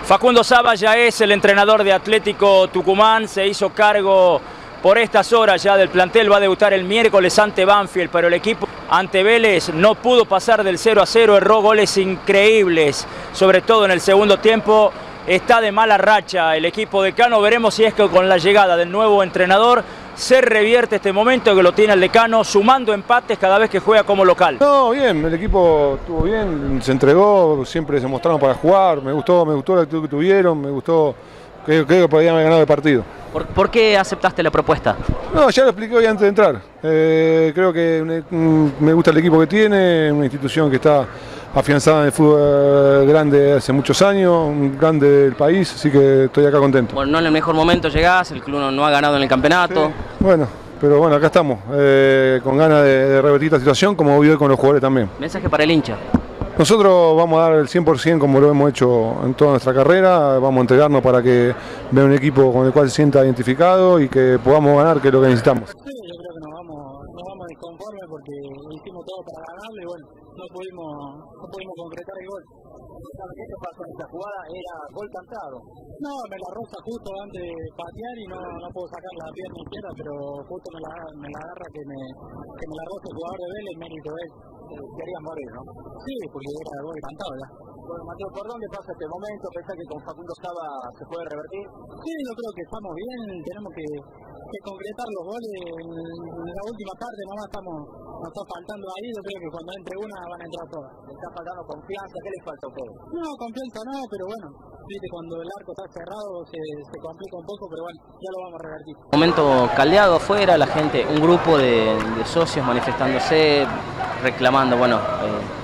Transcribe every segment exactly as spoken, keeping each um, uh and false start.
Facundo Saba ya es el entrenador de Atlético Tucumán, se hizo cargo por estas horas ya del plantel, va a debutar el miércoles ante Banfield, pero el equipo ante Vélez no pudo pasar del cero a cero, erró goles increíbles, sobre todo en el segundo tiempo. Está de mala racha el equipo decano, veremos si es que con la llegada del nuevo entrenador se revierte este momento que lo tiene el decano sumando empates cada vez que juega como local. No, bien, el equipo estuvo bien, se entregó, siempre se mostraron para jugar, me gustó, me gustó la actitud que tuvieron, me gustó, creo, creo que podían haber ganado el partido. ¿Por, ¿Por qué aceptaste la propuesta? No, ya lo expliqué hoy antes de entrar. Eh, creo que me gusta el equipo que tiene, una institución que está afianzada en el fútbol grande hace muchos años, un grande del país, así que estoy acá contento. Bueno, no en el mejor momento llegás, el club no, no ha ganado en el campeonato. Sí, bueno, pero bueno, acá estamos, eh, con ganas de, de revertir esta situación, como vivo con los jugadores también. Mensaje para el hincha. Nosotros vamos a dar el cien por cien como lo hemos hecho en toda nuestra carrera, vamos a entregarnos para que vea un equipo con el cual se sienta identificado y que podamos ganar, que es lo que necesitamos. Sí, yo creo que nos vamos, nos vamos disconformes porque hicimos todo para ganarle y bueno, no pudimos, no pudimos concretar el gol. ¿Qué te pasó en esta jugada? ¿Era gol cantado? No, me la roza justo antes de patear y no, no puedo sacar la pierna izquierda, pero justo me la, me la agarra que me, que me la roza el jugador de Vélez, mérito de él. Querías morir, ¿no? Sí, porque era gol cantado ya. Bueno, Mateo, ¿por dónde pasa este momento? ¿Pensás que con Facundo Saba se puede revertir? Sí, yo creo que estamos bien, tenemos que, que concretar los goles en, en la última parte, nomás estamos, nos está faltando ahí, yo creo que cuando entre una van a entrar todas. ¿Le está faltando confianza? ¿Qué le falta a usted? No, confianza no, pero bueno, viste, cuando el arco está cerrado se, se complica un poco, pero bueno, ya lo vamos a revertir. Momento caldeado afuera, la gente, un grupo de, de socios manifestándose, reclamando, bueno, eh,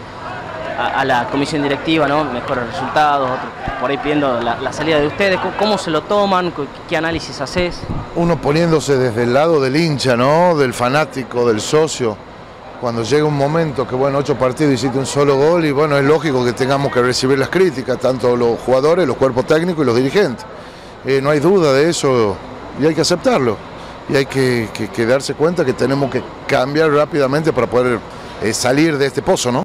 a, a la comisión directiva, ¿no? Mejores resultados, otros por ahí pidiendo la, la salida de ustedes. ¿Cómo se lo toman? ¿Qué, qué análisis haces? Uno poniéndose desde el lado del hincha, ¿no? Del fanático, del socio. Cuando llega un momento que, bueno, ocho partidos hiciste un solo gol y, bueno, es lógico que tengamos que recibir las críticas, tanto los jugadores, los cuerpos técnicos y los dirigentes. Eh, no hay duda de eso y hay que aceptarlo. Y hay que, que, que darse cuenta que tenemos que cambiar rápidamente para poder eh, salir de este pozo, ¿no?